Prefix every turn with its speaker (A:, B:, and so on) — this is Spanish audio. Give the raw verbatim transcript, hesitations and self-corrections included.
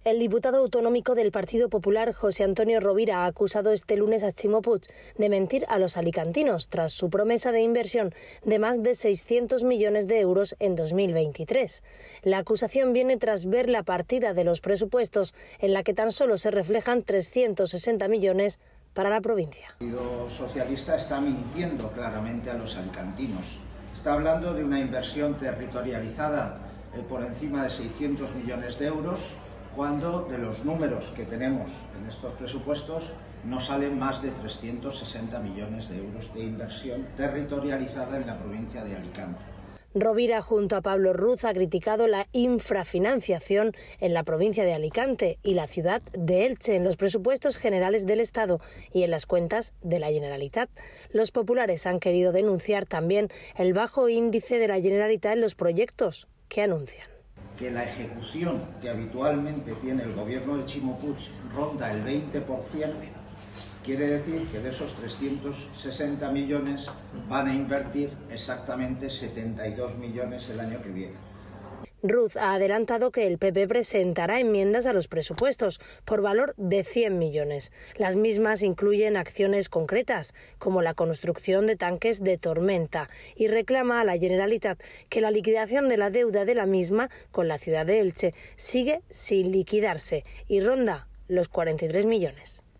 A: El diputado autonómico del Partido Popular, José Antonio Rovira, ha acusado este lunes a Ximo Puig de mentir a los alicantinos tras su promesa de inversión de más de seiscientos millones de euros en dos mil veintitrés. La acusación viene tras ver la partida de los presupuestos en la que tan solo se reflejan trescientos sesenta millones para la provincia.
B: El Partido Socialista está mintiendo claramente a los alicantinos. Está hablando de una inversión territorializada eh, por encima de seiscientos millones de euros, cuando de los números que tenemos en estos presupuestos no salen más de trescientos sesenta millones de euros de inversión territorializada en la provincia de Alicante.
A: Rovira, junto a Pablo Ruz, ha criticado la infrafinanciación en la provincia de Alicante y la ciudad de Elche en los presupuestos generales del Estado y en las cuentas de la Generalitat. Los populares han querido denunciar también el bajo índice de la Generalitat en los proyectos que anuncian.
B: Que la ejecución que habitualmente tiene el gobierno de Ximo Puig ronda el veinte por ciento, quiere decir que de esos trescientos sesenta millones van a invertir exactamente setenta y dos millones el año que viene.
A: Ruz ha adelantado que el P P presentará enmiendas a los presupuestos por valor de cien millones. Las mismas incluyen acciones concretas, como la construcción de tanques de tormenta, y reclama a la Generalitat que la liquidación de la deuda de la misma con la ciudad de Elche sigue sin liquidarse y ronda los cuarenta y tres millones.